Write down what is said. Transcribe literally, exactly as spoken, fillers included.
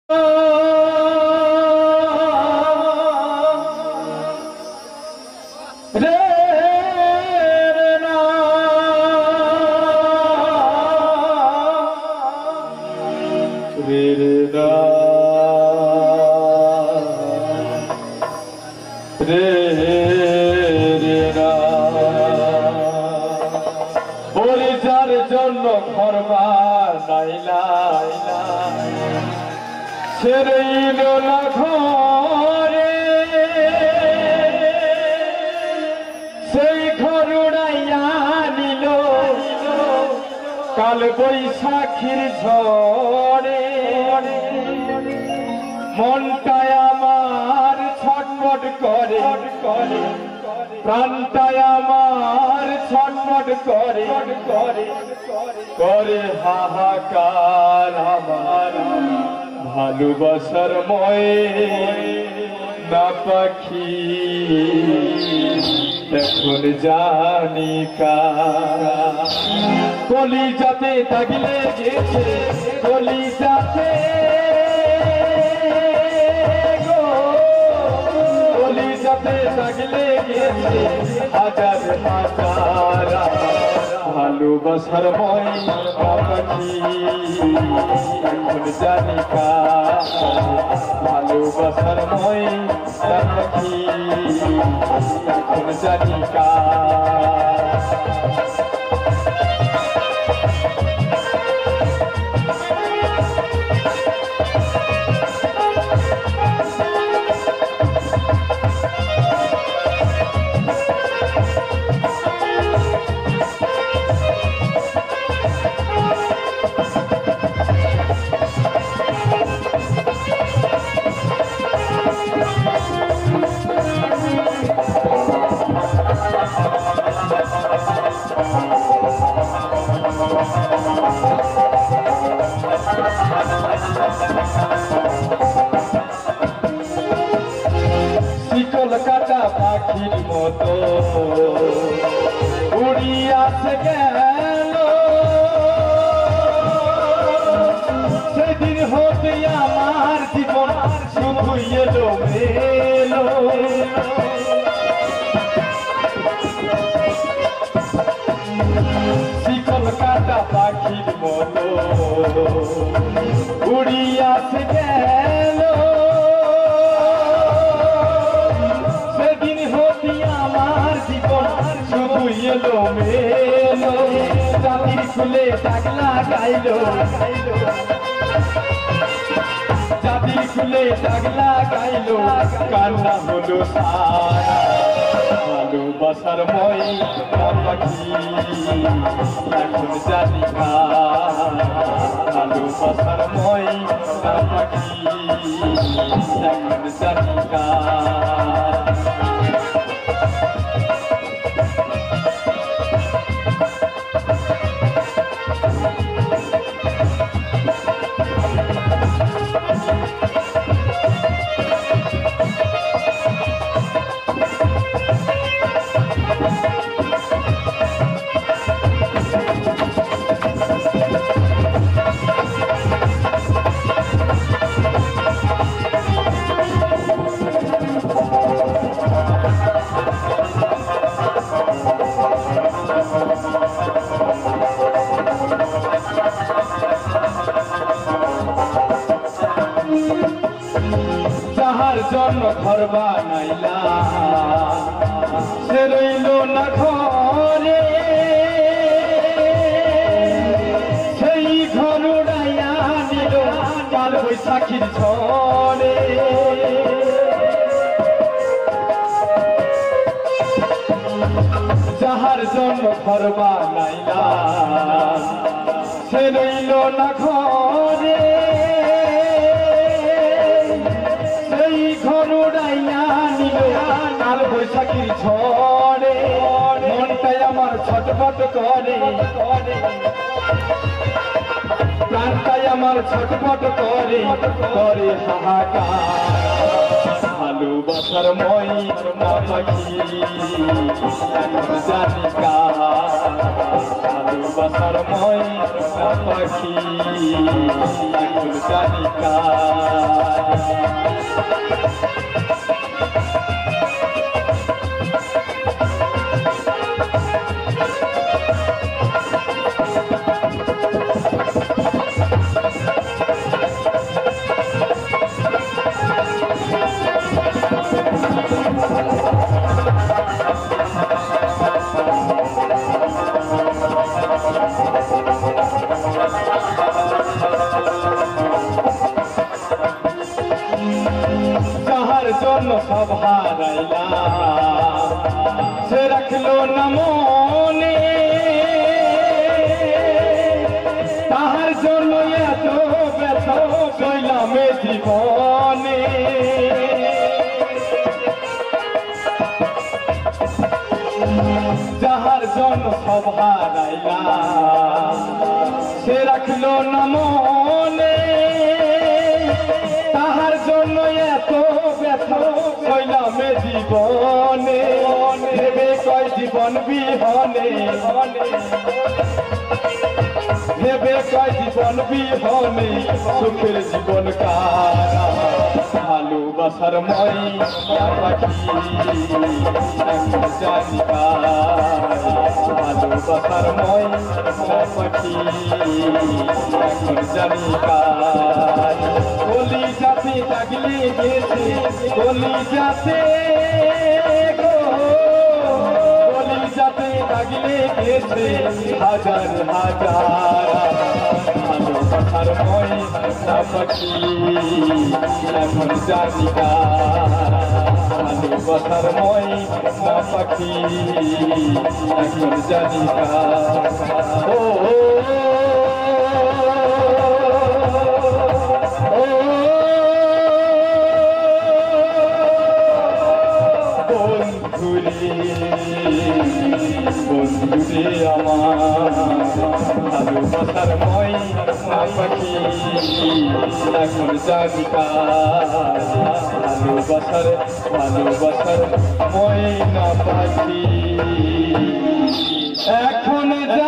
কাল বৈশাখীর ঝড়ে মনটায় আমার ছটফট করে প্রাণটায় আমার ছটফট করে করে হাহাকার আমার ভালোবাসার ময় না পাখি এখন জানি কার কলিজাতে দাগলে গেছে কলিজাতে গো কলিজাতে দাগলে গেছে হাজার হাজার ভালোবাসার ময় পাখি এখন জানি কার ভালোবাসার ময় পাখি এখন জানি কার শিকল কাটা পাখির মতো উড়িয়াছে গেল সেদিন হতে আমার জীবন শুধু এলো মেলো শিকল কাটা পাখির মতো উড়িয়াছে গেল সেদিন হতে আমার জীবন শুধু এলো মেলো জাতির ফুলে ডাকলা গাইলো জাতির ফুলে ডাকলা গাইলো কান্না হলো সারা ভালোবাসার মই পাখি এখন জানি কার ভালোবাসার মই পাখি এখন জানি কার যাহার জন্য ঘর বানাইলা সে রইল না ঘরে সেই ঘর উড়াইয়া নিল কাল বৈশাখীর ঝড়ে যাহার জন্য ঘর বানাইলা সে রইল না ঘরে কাল বৈশাখীর ঝড়ে মনটাই আমার ছটফট করে প্রাণ তাই আমার ছটফট করে করে হাহাকার ভালোবাসার ময়না পাখি এখন জানি কার ভালোবাসার ময়না পাখি এখন জানি কার যাহার জন্য সব হারাইলাম সে রাখলো না মনে তাহার জন্য এত ব্যথ কইলাম জীবনে যাহার জন্য সব হারাইলাম সে রাখলো না মনে তাহার জন্য এত ব্যথ কইলাম জীবনে ভেবে কয় জীবন বিহনে ভেবে কয় জীবন বিহনে সুখের জীবন কারা ভালোবাসার ময়না পাখি এখন জানি কার ভালোবাসার ময়না পাখি এখন জানি কার গলি যাতে লাগলে গেছে গলি যাতে গলি যাতে লাগলে গেছে হাজার হাজার ভালোবাসার ময়না পাখি এখন জানি কার ভালোবাসার ময়না পাখি এখন জানি কার ও বন্ধুরে আমার ভালোবাসার ময়না পাখি এখন জানি কার ভালোবাসার ভালোবাসার ময়না পাখি এখন